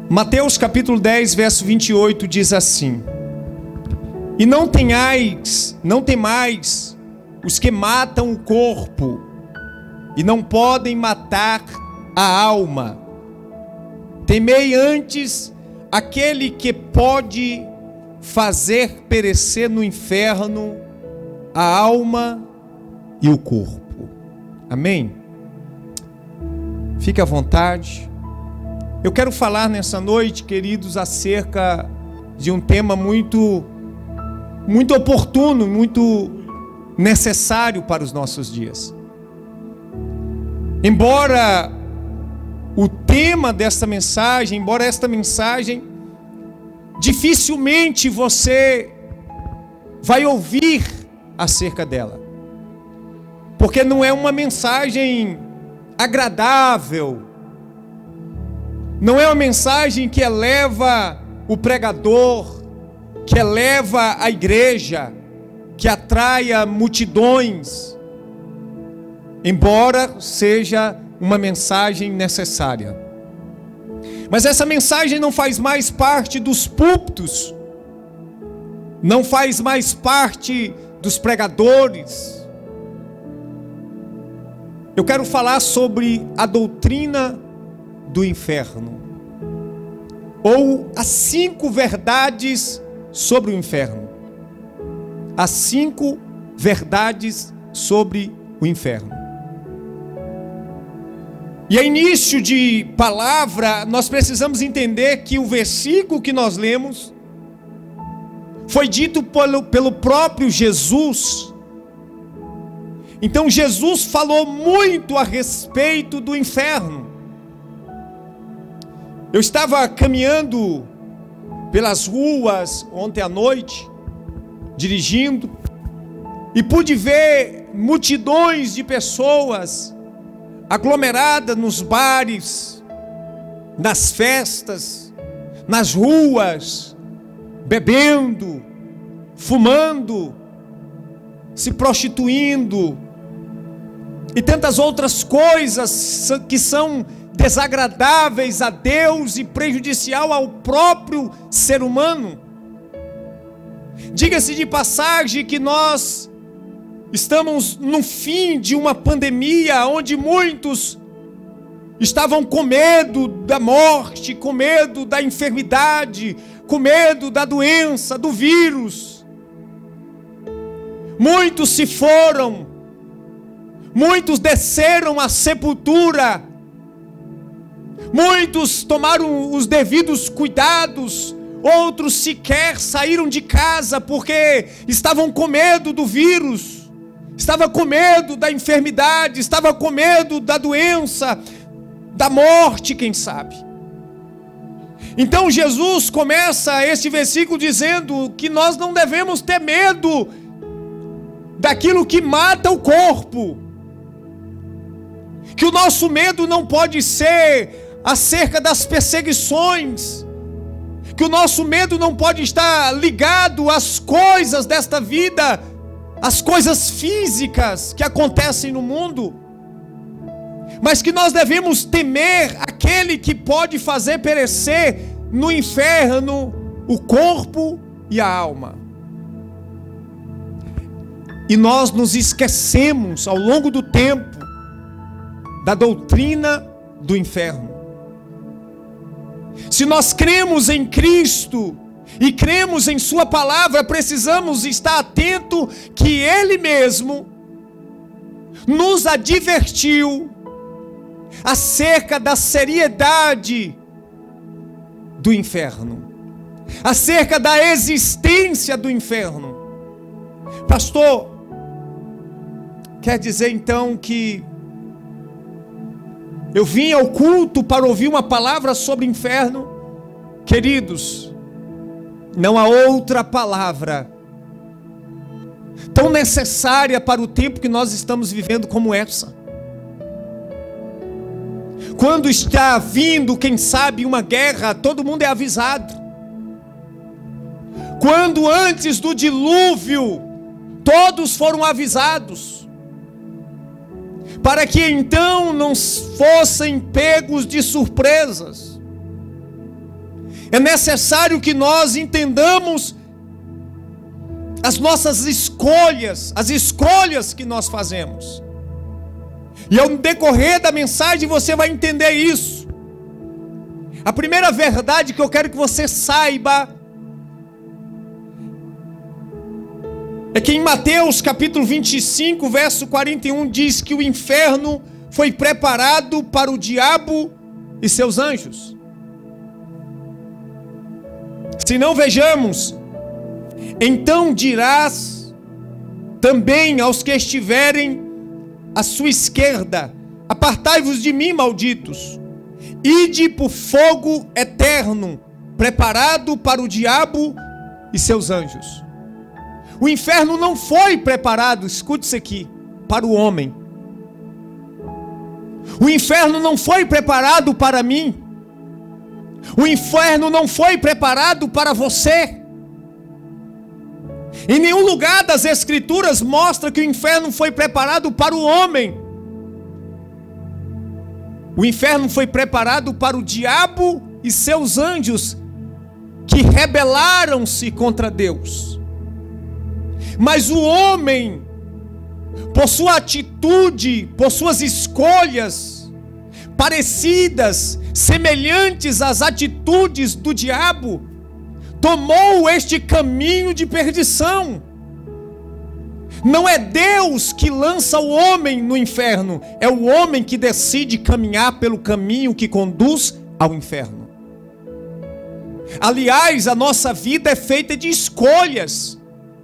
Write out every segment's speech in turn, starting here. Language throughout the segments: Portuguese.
Mateus capítulo 10, verso 28 diz assim: E não temais os que matam o corpo e não podem matar a alma. Temei antes aquele que pode fazer perecer no inferno a alma e o corpo. Amém? Fique à vontade. Eu quero falar nessa noite, queridos, acerca de um tema muito oportuno, muito necessário para os nossos dias. Embora o tema desta mensagem, embora esta mensagem, dificilmente você vai ouvir acerca dela, porque não é uma mensagem agradável, não é uma mensagem que eleva o pregador, que eleva a igreja, que atraia multidões, embora seja uma mensagem necessária. Mas essa mensagem não faz mais parte dos púlpitos, não faz mais parte dos pregadores. Eu quero falar sobre a doutrina do inferno, ou as 5 verdades sobre o inferno. As 5 verdades sobre o inferno. E a início de palavra, nós precisamos entender que o versículo que nós lemos foi dito pelo próprio Jesus. Então Jesus falou muito a respeito do inferno. Eu estava caminhando pelas ruas ontem à noite, dirigindo, e pude ver multidões de pessoas aglomeradas nos bares, nas festas, nas ruas, bebendo, fumando, se prostituindo e tantas outras coisas que são desagradáveis a Deus e prejudicial ao próprio ser humano. Diga-se de passagem que nós estamos no fim de uma pandemia onde muitos estavam com medo da morte, com medo da enfermidade, com medo da doença, do vírus. Muitos se foram, muitos desceram à sepultura, muitos tomaram os devidos cuidados, outros sequer saíram de casa porque estavam com medo do vírus, estava com medo da enfermidade, estava com medo da doença, da morte, quem sabe. Então Jesus começa esse versículo dizendo que nós não devemos ter medo daquilo que mata o corpo, que o nosso medo não pode ser acerca das perseguições, que o nosso medo não pode estar ligado às coisas desta vida, as coisas físicas que acontecem no mundo, mas que nós devemos temer aquele que pode fazer perecer no inferno o corpo e a alma. E nós nos esquecemos ao longo do tempo da doutrina do inferno. Se nós cremos em Cristo e cremos em sua palavra, precisamos estar atento que Ele mesmo nos advertiu acerca da seriedade do inferno, acerca da existência do inferno. Pastor, quer dizer então que eu vim ao culto para ouvir uma palavra sobre inferno? Queridos, não há outra palavra tão necessária para o tempo que nós estamos vivendo como essa. Quando está vindo, quem sabe, uma guerra, todo mundo é avisado. Quando antes do dilúvio, todos foram avisados, para que então não fossem pegos de surpresas. É necessário que nós entendamos as nossas escolhas, as escolhas que nós fazemos. E ao decorrer da mensagem você vai entender isso. A primeira verdade que eu quero que você saiba é que em Mateus capítulo 25, verso 41, diz que o inferno foi preparado para o diabo e seus anjos. Se não, vejamos: então dirás também aos que estiverem à sua esquerda: apartai-vos de mim, malditos, ide para o fogo eterno, preparado para o diabo e seus anjos. O inferno não foi preparado, escute isso aqui, para o homem. O inferno não foi preparado para mim. O inferno não foi preparado para você. Em nenhum lugar das Escrituras mostra que o inferno foi preparado para o homem. O inferno foi preparado para o diabo e seus anjos, que rebelaram-se contra Deus. Mas o homem, por sua atitude, por suas escolhas parecidas, semelhantes às atitudes do diabo, tomou este caminho de perdição. Não é Deus que lança o homem no inferno, é o homem que decide caminhar pelo caminho que conduz ao inferno. Aliás, a nossa vida é feita de escolhas.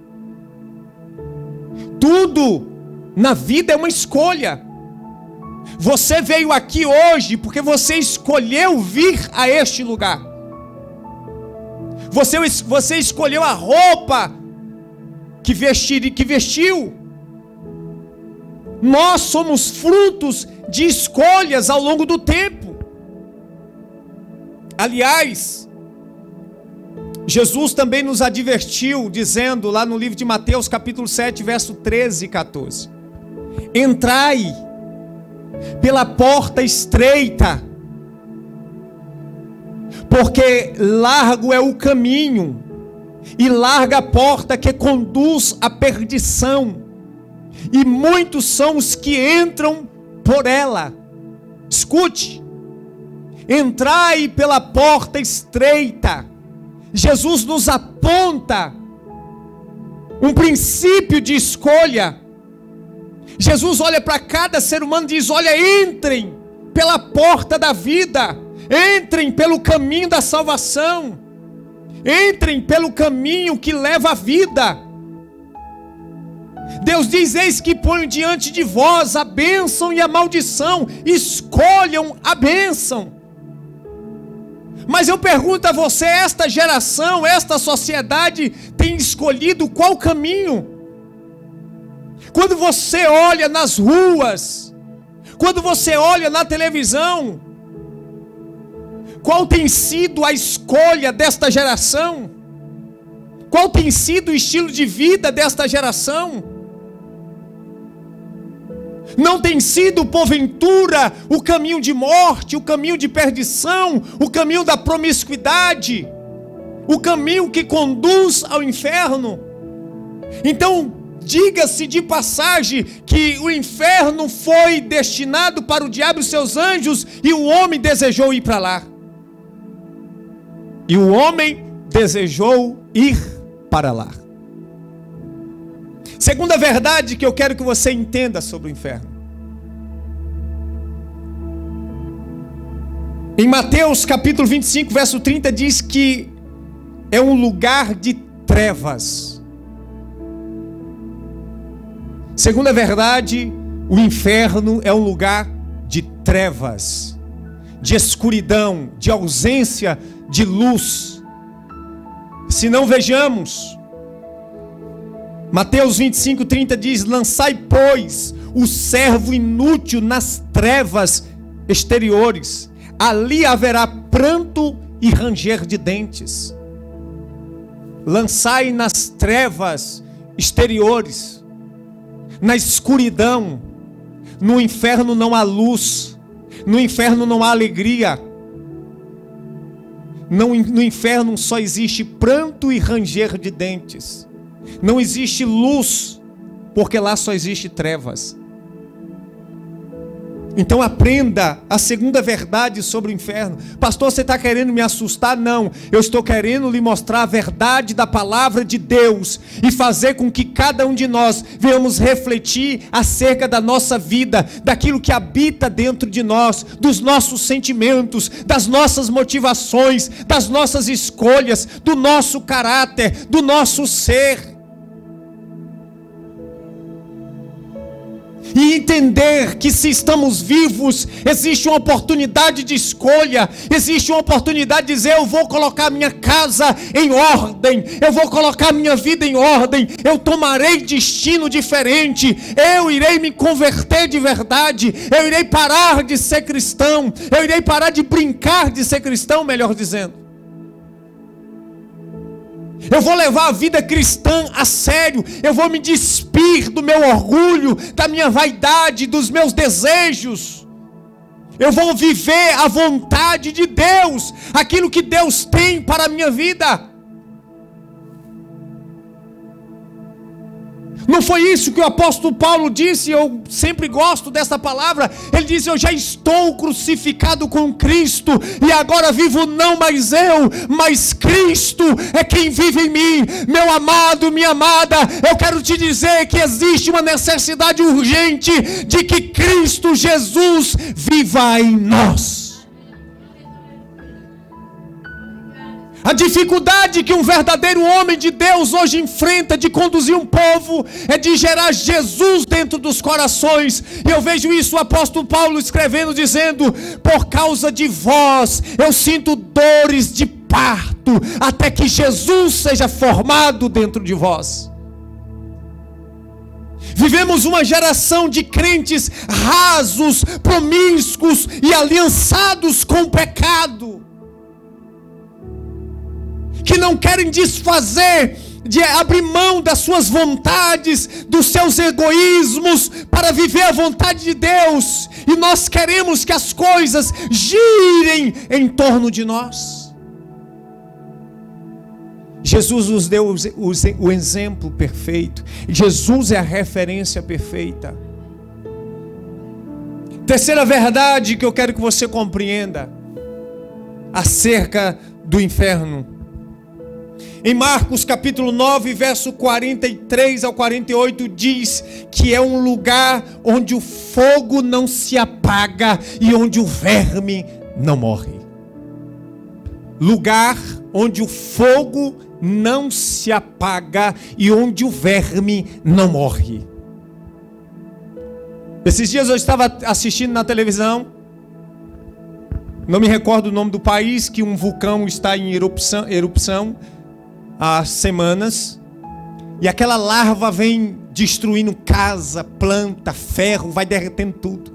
Tudo na vida é uma escolha. Você veio aqui hoje porque você escolheu vir a este lugar. Você escolheu a roupa que vestiu. Nós somos frutos de escolhas ao longo do tempo. Aliás, Jesus também nos advertiu, dizendo lá no livro de Mateus capítulo 7, verso 13 e 14: entrai pela porta estreita, porque largo é o caminho, e larga a porta que conduz à perdição, e muitos são os que entram por ela. Escute: entrai pela porta estreita. Jesus nos aponta um princípio de escolha. Jesus olha para cada ser humano e diz: olha, entrem pela porta da vida, entrem pelo caminho da salvação, entrem pelo caminho que leva à vida. Deus diz: eis que ponho diante de vós a bênção e a maldição, escolham a bênção. Mas eu pergunto a você: esta geração, esta sociedade tem escolhido qual caminho? Quando você olha nas ruas, quando você olha na televisão, qual tem sido a escolha desta geração? Qual tem sido o estilo de vida desta geração? Não tem sido, porventura, o caminho de morte, o caminho de perdição, o caminho da promiscuidade, o caminho que conduz ao inferno? Então, diga-se de passagem que o inferno foi destinado para o diabo e seus anjos, e o homem desejou ir para lá. E o homem desejou ir para lá. Segunda verdade que eu quero que você entenda sobre o inferno. Em Mateus capítulo 25, verso 30, diz que é um lugar de trevas. Segunda verdade, o inferno é um lugar de trevas, de escuridão, de ausência de luz. Se não, vejamos, Mateus 25, 30 diz: lançai, pois, o servo inútil nas trevas exteriores, ali haverá pranto e ranger de dentes. Lançai nas trevas exteriores, na escuridão. No inferno não há luz, no inferno não há alegria. No inferno só existe pranto e ranger de dentes. Não existe luz, porque lá só existe trevas. Então aprenda a segunda verdade sobre o inferno. Pastor, você está querendo me assustar? Não, eu estou querendo lhe mostrar a verdade da palavra de Deus e fazer com que cada um de nós venhamos refletir acerca da nossa vida, daquilo que habita dentro de nós, dos nossos sentimentos, das nossas motivações, das nossas escolhas, do nosso caráter, do nosso ser. E entender que se estamos vivos, existe uma oportunidade de escolha, existe uma oportunidade de dizer: eu vou colocar minha casa em ordem, eu vou colocar minha vida em ordem, eu tomarei destino diferente, eu irei me converter de verdade, eu irei parar de ser cristão, eu irei parar de brincar de ser cristão, melhor dizendo. Eu vou levar a vida cristã a sério. Eu vou me despir do meu orgulho, da minha vaidade, dos meus desejos. Eu vou viver a vontade de Deus, aquilo que Deus tem para a minha vida. Não foi isso que o apóstolo Paulo disse? Eu sempre gosto dessa palavra. Ele diz: eu já estou crucificado com Cristo, e agora vivo não mais eu, mas Cristo é quem vive em mim. Meu amado, minha amada, eu quero te dizer que existe uma necessidade urgente de que Cristo Jesus viva em nós. A dificuldade que um verdadeiro homem de Deus hoje enfrenta de conduzir um povo é de gerar Jesus dentro dos corações. E eu vejo isso o apóstolo Paulo escrevendo, dizendo: por causa de vós eu sinto dores de parto, até que Jesus seja formado dentro de vós. Vivemos uma geração de crentes rasos, promíscuos e aliançados com o pecado, que não querem desfazer, de abrir mão das suas vontades, dos seus egoísmos, para viver a vontade de Deus. E nós queremos que as coisas girem em torno de nós. Jesus nos deu o exemplo perfeito. Jesus é a referência perfeita. Terceira verdade que eu quero que você compreenda acerca do inferno. Em Marcos capítulo 9, verso 43 ao 48, diz que é um lugar onde o fogo não se apaga e onde o verme não morre. Lugar onde o fogo não se apaga e onde o verme não morre. Esses dias eu estava assistindo na televisão, não me recordo o nome do país, que um vulcão está em erupção há semanas, e aquela larva vem destruindo casa, planta, ferro, vai derretendo tudo.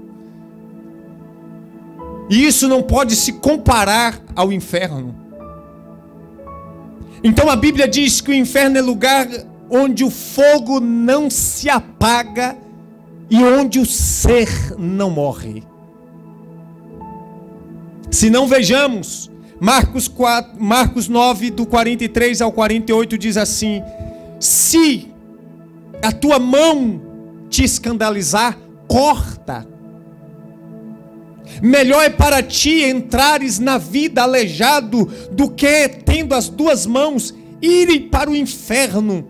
E isso não pode se comparar ao inferno. Então a Bíblia diz que o inferno é lugar onde o fogo não se apaga e onde o ser não morre. Se não, vejamos Marcos 9, do 43 ao 48, diz assim: se a tua mão te escandalizar, corta. Melhor é para ti entrares na vida aleijado, do que, tendo as duas mãos, irem para o inferno,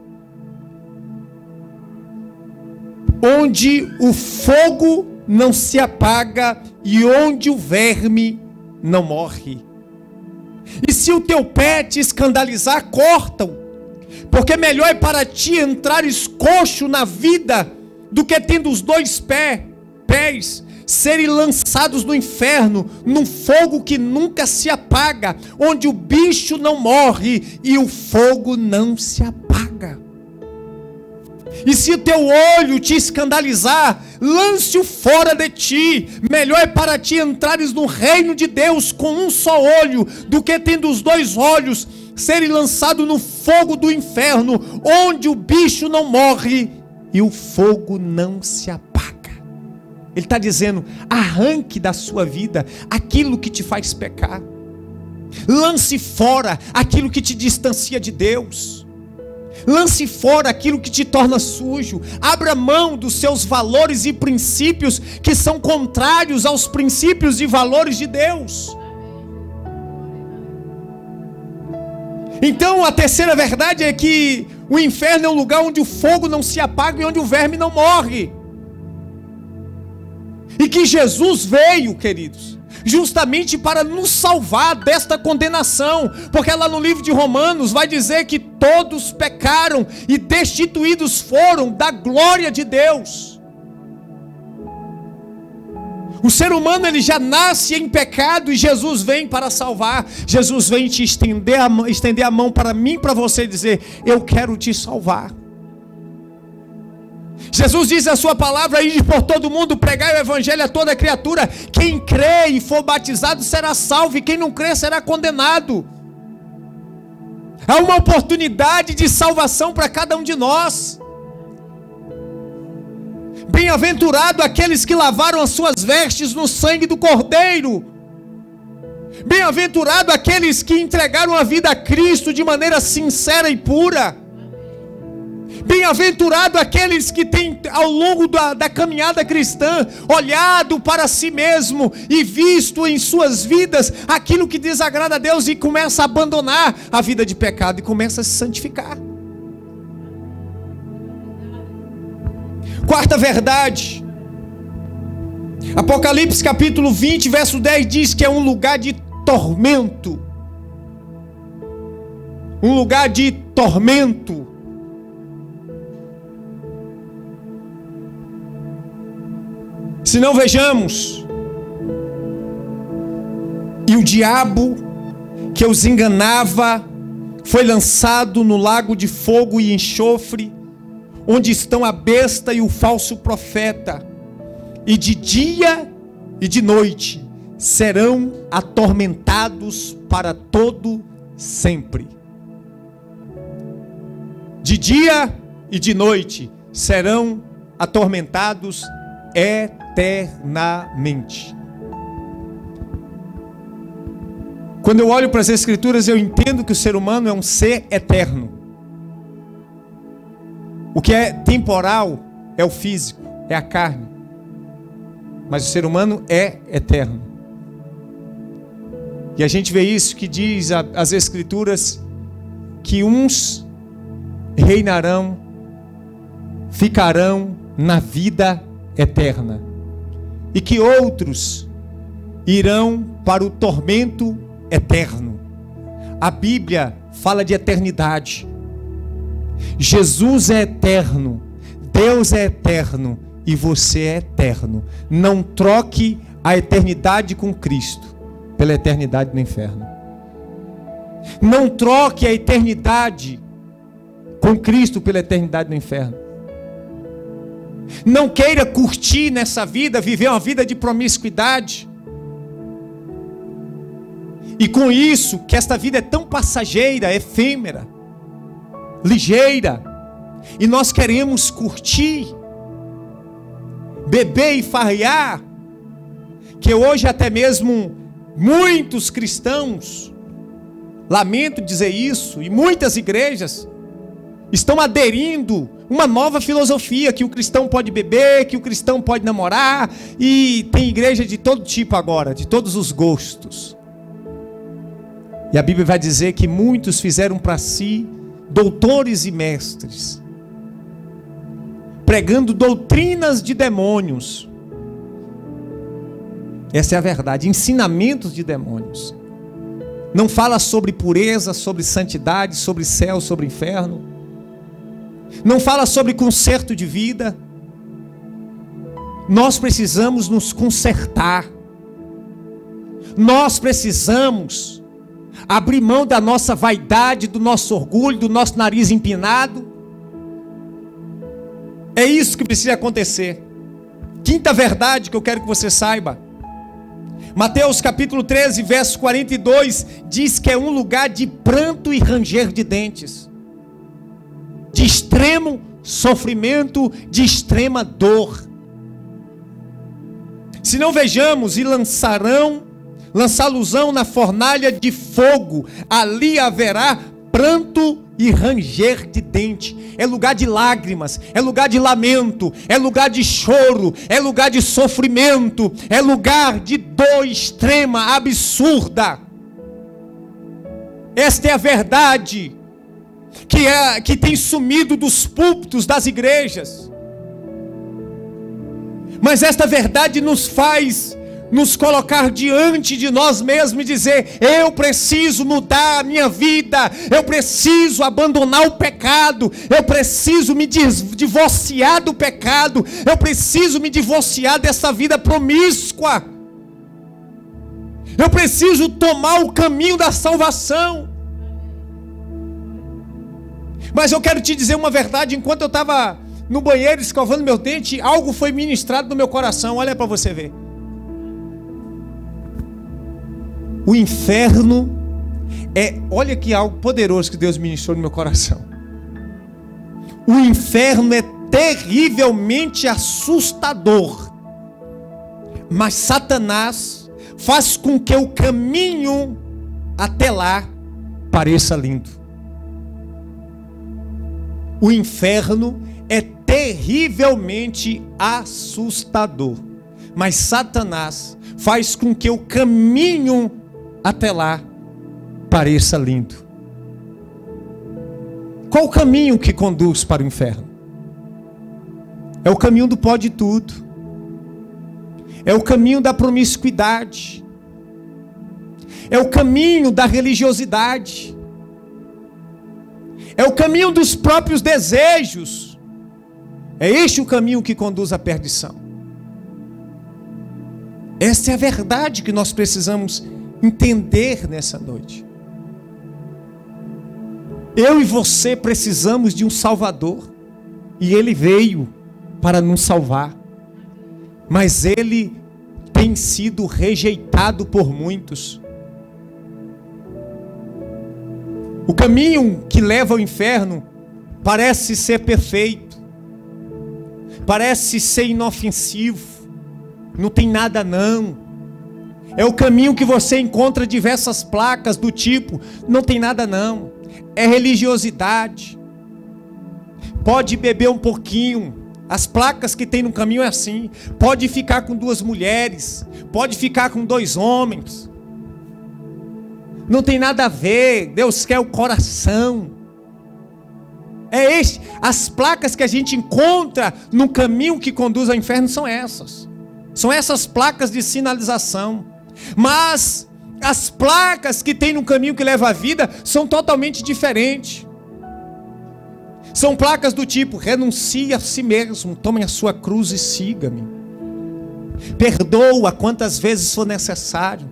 onde o fogo não se apaga e onde o verme não morre. E se o teu pé te escandalizar, corta-o, porque melhor é para ti entrares coxo na vida, do que tendo os dois pés serem lançados no inferno, num fogo que nunca se apaga, onde o bicho não morre e o fogo não se apaga. E se o teu olho te escandalizar, lance-o fora de ti. Melhor é para ti entrares no reino de Deus com um só olho, do que tendo os dois olhos serem lançados no fogo do inferno, onde o bicho não morre e o fogo não se apaga. Ele está dizendo: arranque da sua vida aquilo que te faz pecar. Lance fora aquilo que te distancia de Deus. Lance fora aquilo que te torna sujo. Abra mão dos seus valores e princípios que são contrários aos princípios e valores de Deus. Então a terceira verdade é que o inferno é um lugar onde o fogo não se apaga e onde o verme não morre. E que Jesus veio, queridos, justamente para nos salvar desta condenação, porque lá no livro de Romanos vai dizer que todos pecaram e destituídos foram da glória de Deus. O ser humano, ele já nasce em pecado e Jesus vem para salvar. Jesus vem te estender a mão para mim, para você, dizer: eu quero te salvar. Jesus diz a sua palavra: ide por todo mundo, pregai o evangelho a toda criatura. Quem crê e for batizado será salvo, e quem não crê será condenado. Há uma oportunidade de salvação para cada um de nós. Bem-aventurado aqueles que lavaram as suas vestes no sangue do Cordeiro. Bem-aventurado aqueles que entregaram a vida a Cristo de maneira sincera e pura. Bem-aventurado aqueles que têm, ao longo da caminhada cristã, olhado para si mesmo e visto em suas vidas aquilo que desagrada a Deus e começa a abandonar a vida de pecado e começa a se santificar. Quarta verdade, Apocalipse capítulo 20, verso 10 diz que é um lugar de tormento. Um lugar de tormento. Se não, vejamos. E o diabo que os enganava foi lançado no lago de fogo e enxofre, onde estão a besta e o falso profeta, e de dia e de noite serão atormentados para todo sempre. De dia e de noite serão atormentados eternamente. Quando eu olho para as Escrituras, eu entendo que o ser humano é um ser eterno. O que é temporal é o físico, é a carne. Mas o ser humano é eterno. E a gente vê isso que diz as Escrituras, que uns reinarão, ficarão na vida eterna, e que outros irão para o tormento eterno. A Bíblia fala de eternidade. Jesus é eterno, Deus é eterno e você é eterno. Não troque a eternidade com Cristo pela eternidade no inferno. Não troque a eternidade com Cristo pela eternidade no inferno. Não queira curtir nessa vida, viver uma vida de promiscuidade. E com isso, que esta vida é tão passageira, efêmera, ligeira, e nós queremos curtir, beber e farrear, que hoje até mesmo muitos cristãos, lamento dizer isso, e muitas igrejas estão aderindo uma nova filosofia, que o cristão pode beber, que o cristão pode namorar, e tem igreja de todo tipo agora, de todos os gostos. E a Bíblia vai dizer que muitos fizeram para si doutores e mestres, pregando doutrinas de demônios. Essa é a verdade, ensinamentos de demônios. Não fala sobre pureza, sobre santidade, sobre céu, sobre inferno. Não fala sobre conserto de vida. Nós precisamos nos consertar. Nós precisamos abrir mão da nossa vaidade, do nosso orgulho, do nosso nariz empinado. É isso que precisa acontecer. Quinta verdade que eu quero que você saiba. Mateus capítulo 13, verso 42, diz que é um lugar de pranto e ranger de dentes, de extremo sofrimento, de extrema dor. Se não, vejamos, e lançarão lançá-los-ão na fornalha de fogo, ali haverá pranto e ranger de dente. É lugar de lágrimas, é lugar de lamento, é lugar de choro, é lugar de sofrimento, é lugar de dor extrema, absurda. Esta é a verdade que tem sumido dos púlpitos das igrejas. Mas esta verdade nos faz nos colocar diante de nós mesmos e dizer: eu preciso mudar a minha vida, eu preciso abandonar o pecado, eu preciso me divorciar do pecado, eu preciso me divorciar dessa vida promíscua, eu preciso tomar o caminho da salvação. Mas eu quero te dizer uma verdade: enquanto eu estava no banheiro escovando meu dente, algo foi ministrado no meu coração. Olha para você ver. O inferno olha que algo poderoso que Deus ministrou no meu coração. O inferno é terrivelmente assustador, mas Satanás faz com que o caminho até lá pareça lindo. O inferno é terrivelmente assustador, mas Satanás faz com que o caminho até lá pareça lindo. Qual o caminho que conduz para o inferno? É o caminho do pode tudo, é o caminho da promiscuidade, é o caminho da religiosidade, é o caminho dos próprios desejos. É este o caminho que conduz à perdição. Essa é a verdade que nós precisamos entender nessa noite. Eu e você precisamos de um Salvador, e Ele veio para nos salvar, mas Ele tem sido rejeitado por muitos. O caminho que leva ao inferno parece ser perfeito, parece ser inofensivo, não tem nada não. É o caminho que você encontra diversas placas do tipo: não tem nada não. É religiosidade, pode beber um pouquinho. As placas que tem no caminho é assim: pode ficar com 2 mulheres, pode ficar com 2 homens. Não tem nada a ver. Deus quer o coração. As placas que a gente encontra no caminho que conduz ao inferno são essas. São essas placas de sinalização. Mas as placas que tem no caminho que leva à vida são totalmente diferentes. São placas do tipo: renuncie a si mesmo, tome a sua cruz e siga-me. Perdoa quantas vezes for necessário.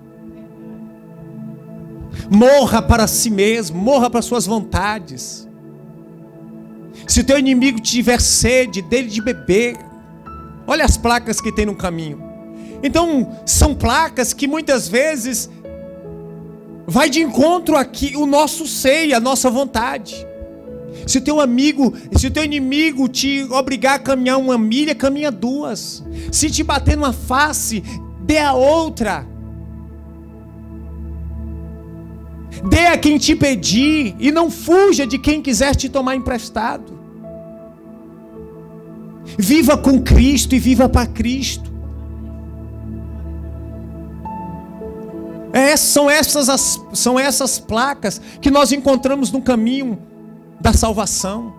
Morra para si mesmo, morra para suas vontades. Se o teu inimigo tiver sede, dele de beber. Olha as placas que tem no caminho. Então, são placas que muitas vezes vai de encontro aqui o nosso seio, a nossa vontade. Se o teu inimigo te obrigar a caminhar 1 milha, caminha 2. Se te bater numa face, dê a outra. Dê a quem te pedir, e não fuja de quem quiser te tomar emprestado. Viva com Cristo e viva para Cristo. São essas placas que nós encontramos no caminho da salvação.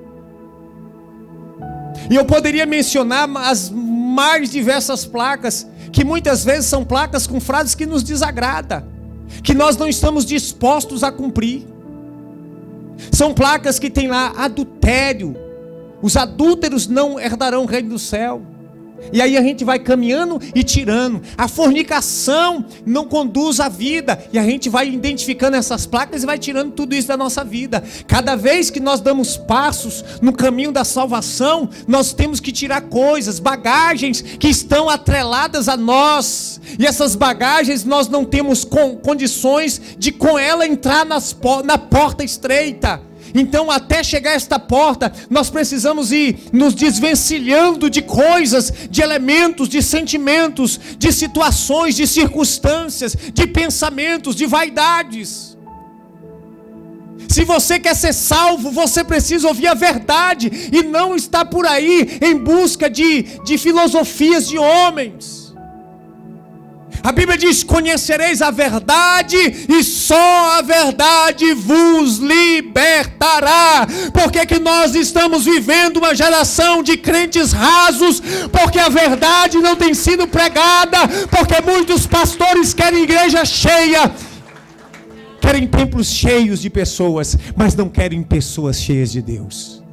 E eu poderia mencionar as mais diversas placas, que muitas vezes são placas com frases que nos desagradam, que nós não estamos dispostos a cumprir. São placas que tem lá: adultério, os adúlteros não herdarão o reino do céu. E aí a gente vai caminhando e tirando. A fornicação não conduz à vida, e a gente vai identificando essas placas e vai tirando tudo isso da nossa vida. Cada vez que nós damos passos no caminho da salvação, nós temos que tirar coisas, bagagens que estão atreladas a nós, e essas bagagens nós não temos condições de com ela entrar na porta estreita. Então, até chegar a esta porta, nós precisamos ir nos desvencilhando de coisas, de elementos, de sentimentos, de situações, de circunstâncias, de pensamentos, de vaidades. Se você quer ser salvo, você precisa ouvir a verdade e não estar por aí em busca de filosofias de homens. A Bíblia diz: conhecereis a verdade e só a verdade vos libertará. Por que nós estamos vivendo uma geração de crentes rasos? Porque a verdade não tem sido pregada, porque muitos pastores querem igreja cheia, querem templos cheios de pessoas, mas não querem pessoas cheias de Deus.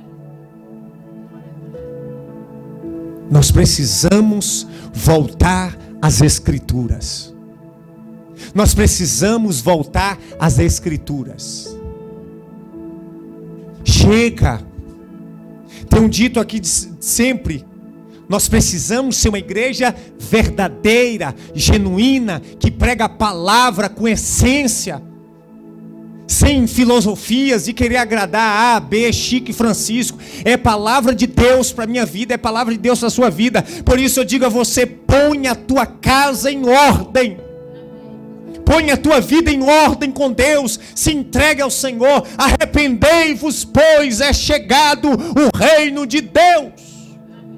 Nós precisamos voltar às Escrituras. Nós precisamos voltar às Escrituras. Chega. Tem um dito aqui sempre: nós precisamos ser uma igreja verdadeira, genuína, que prega a palavra com essência, sem filosofias e querer agradar A, B, Chico, Francisco. É palavra de Deus para a minha vida, é palavra de Deus para a sua vida. Por isso eu digo a você: põe a tua casa em ordem, põe a tua vida em ordem com Deus, se entregue ao Senhor. Arrependei-vos, pois é chegado o reino de Deus.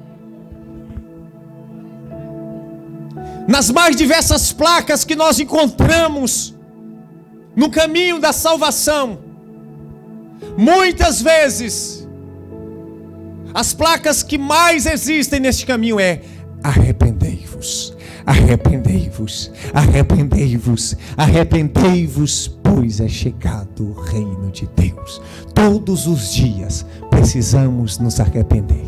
Nas mais diversas placas que nós encontramos no caminho da salvação, muitas vezes as placas que mais existem neste caminho é: arrependei-vos, arrependei-vos, arrependei-vos, arrependei-vos, pois é chegado o reino de Deus. Todos os dias precisamos nos arrepender.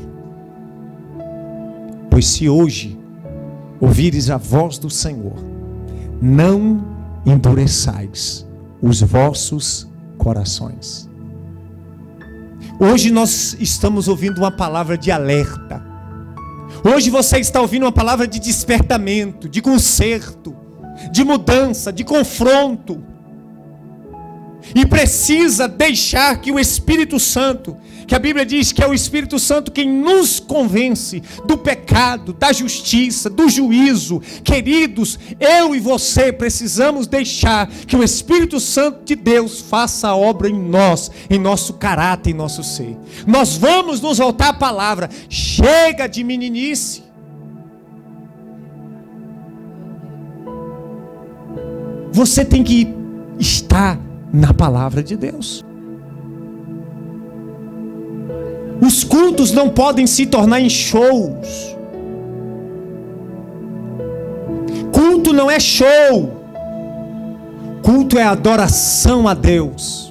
Pois se hoje ouvires a voz do Senhor, não endureçais os vossos corações. Hoje nós estamos ouvindo uma palavra de alerta. Hoje você está ouvindo uma palavra de despertamento, de conserto, de mudança, de confronto. E precisa deixar que o Espírito Santo, que a Bíblia diz que é o Espírito Santo quem nos convence do pecado, da justiça, do juízo. Queridos, eu e você precisamos deixar que o Espírito Santo de Deus faça a obra em nós, em nosso caráter, em nosso ser. Nós vamos nos voltar à palavra. Chega de meninice. Você tem que estar na palavra de Deus. Os cultos não podem se tornar em shows. Culto não é show. Culto é adoração a Deus.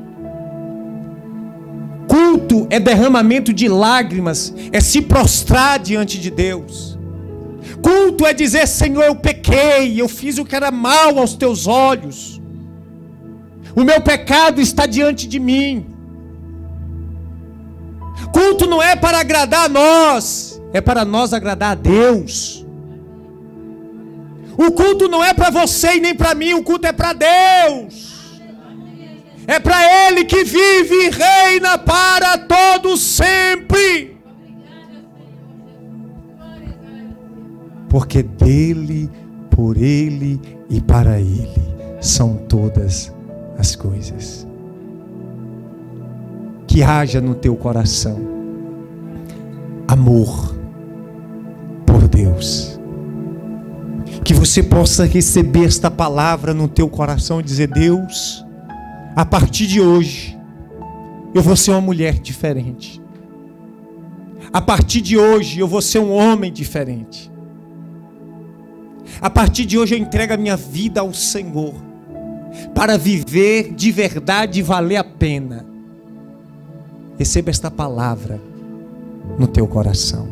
Culto é derramamento de lágrimas, é se prostrar diante de Deus. Culto é dizer: Senhor, eu pequei, eu fiz o que era mal aos teus olhos. O meu pecado está diante de mim. Culto não é para agradar a nós, é para nós agradar a Deus. O culto não é para você e nem para mim, o culto é para Deus. É para Ele que vive e reina para todos sempre. Porque dele, por Ele e para Ele são todas as coisas. Que haja no teu coração amor por Deus. Que você possa receber esta palavra no teu coração e dizer: Deus, a partir de hoje eu vou ser uma mulher diferente. A partir de hoje eu vou ser um homem diferente. A partir de hoje eu entrego a minha vida ao Senhor, para viver de verdade e valer a pena. Receba esta palavra no teu coração.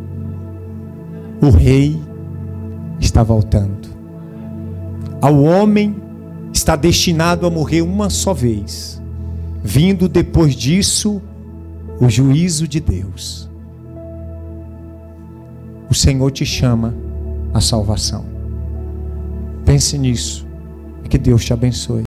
O rei está voltando. Ao homem está destinado a morrer uma só vez, vindo depois disso o juízo de Deus. O Senhor te chama à salvação. Pense nisso. Que Deus te abençoe.